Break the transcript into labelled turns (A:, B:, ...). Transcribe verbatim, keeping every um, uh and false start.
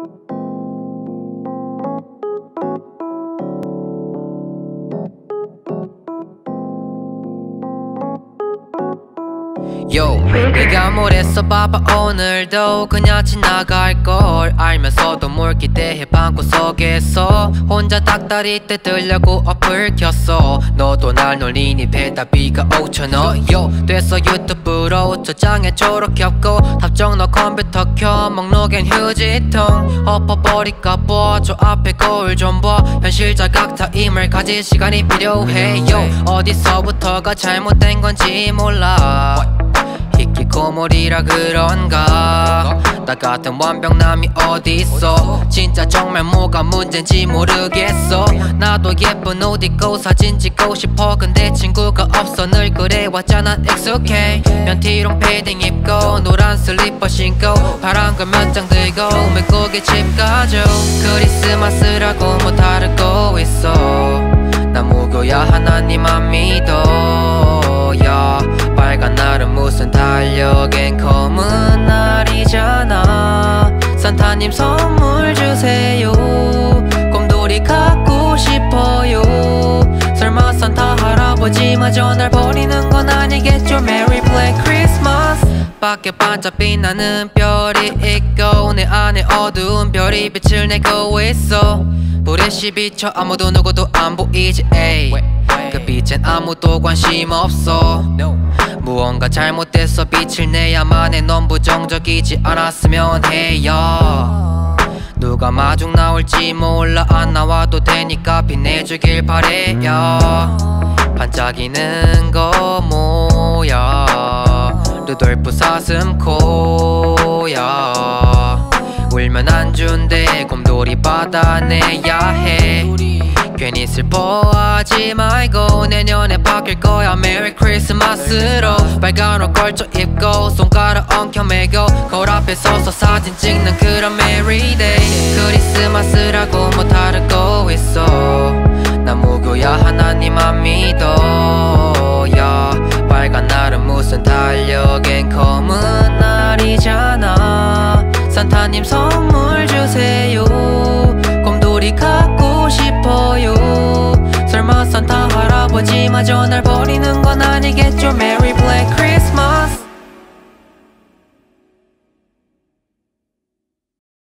A: Yo, 네가 뭘 했어 봐봐 오늘도 그냥 지나갈걸 알면서도 뭘 기대해 방구석에서 혼자 닭다리 떼들려고 어플 켰어. 너도 날 놀리니 배달비가 오천원. Yo, 됐어 유튜브로 저장해 초록 겹고 답정 너 컴퓨터 켜 목록엔 휴지통 엎어버릴까 봐 저 앞에 거울 좀 봐. 현실 자각 타임을 가질 시간이 필요해. Yo, 어디서부터가 잘못된 건지 몰라. 히키코모리라 그런가. 나 같은 완벽남이 어딨어. 진짜 정말 뭐가 문제인지 모르겠어. 나도 예쁜 옷 입고 사진 찍고 싶어. 근데 친구가 없어. 늘 그래왔잖아 익숙해. 면티롱 패딩 입고 노란 슬리퍼 신고 파란 걸 몇 장 들고 맥국에 집 가져. 크리스마스라고 뭐 다르고 있어. 나 무교야 하나님만 믿어. 야 빨간 날은 무슨 달력엔 검은 날이잖아. 산타님 선물 주세요. 곰돌이 갖고 싶어요. 설마 산타 할아버지마저 날 버리는 건 아니겠죠. Merry Black Christmas. 밖에 반짝 빛나는 별이 있고 내 안에 어두운 별이 빛을 내고 있어. 불에 비쳐 아무도 누구도 안 보이지. 에이. 그 빛엔 아무도 관심 없어. 무언가 잘못돼서 빛을 내야만 해. 넌 부정적이지 않았으면 해요. 누가 마중 나올지 몰라. 안 나와도 되니까 빛내주길 바래요. 반짝이는 거 뭐야. 루돌프 사슴코야. 울면 안 준대. 곰돌이 받아내야 해. 괜히 슬퍼하지 말고 내년에 바뀔 거야. 메리 크리스마스로 빨간 옷 걸쳐 입고 손가락 엉켜 매고 거울 앞에 서서 사진 찍는 그런 메리데이. 크리스마스라고 뭐 다르고 있어. 나 무교야 하나님만 믿어. 야 빨간 날은 무슨 달력엔 검은 날이잖아. 산타님 선물 주세요. 곰돌이 갖고 싶어요. 설마 산타 할아버지마저 날 버리는 건 아니겠죠. Merry Black Christmas.